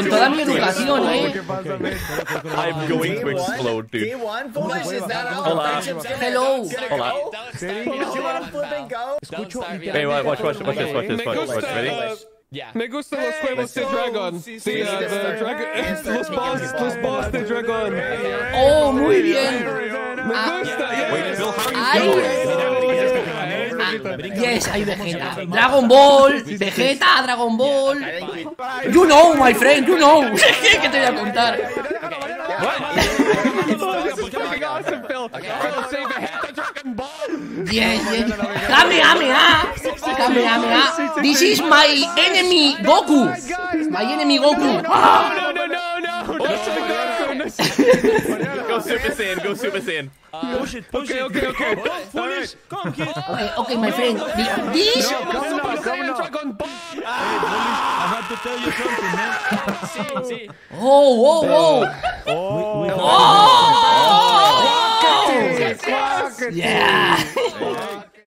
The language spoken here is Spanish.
con toda mi educación, I'm going to explode, dude. Hola. Hello. Hola. Hey, watch this. Ready? Me gustan los juegos de dragón. Sí, los boss de dragón. Oh, muy bien. Me gusta. Yes, hay Vegeta. Dragon Ball, Vegeta, Dragon Ball. You know, my friend, you know. ¿Qué te voy a contar? Yes. Kamehameha. This is my enemy Goku. My enemy Goku. No. Go Super Saiyan. Okay. Okay, my friend. This. I have to tell you something, man. Oh. Quackity. Yeah.